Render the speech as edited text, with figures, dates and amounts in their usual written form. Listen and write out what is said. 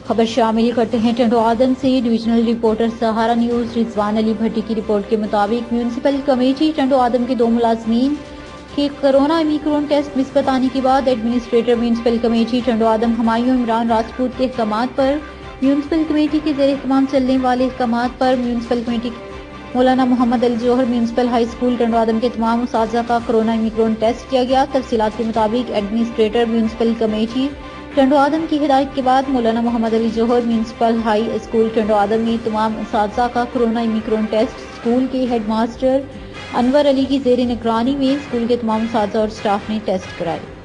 खबर शामिल करते हैं टंडो आदम से। Divisional reporter Sahara news Rizwan Ali Bhatti की रिपोर्ट के मुताबिक म्यूनिसिपल कमेटी टंडो आदम के 2 मुलाजमीन के कोरोना ओमिक्रॉन टेस्ट मिस्बत आने के बाद administrator municipal committee Tando Adam Humayun Imran Rajput के अहकामात पर म्यूनिसिपल कमेटी के ज़ेर इत्माम चलने वाले अहकामात पर municipal committee Maulana Mohammad Ali Jauhar municipal high school Tando Adam के तमाम उस्ताज़ा का कोरोना ओमिक्रॉन टेस्ट किया गया। तफसीलात के मुताबिक administrator municipal committee Tando Adam की हिदायत के बाद Maulana Mohammad Ali Jauhar municipal high school Tando Adam में तमाम उस्ताज़ा का कोरोना ओमिक्रॉन टेस्ट स्कूल के हेडमास्टर अनवर अली की ज़ेर निगरानी में स्कूल के तमाम उस्ताज़ा और स्टाफ ने टेस्ट कराए।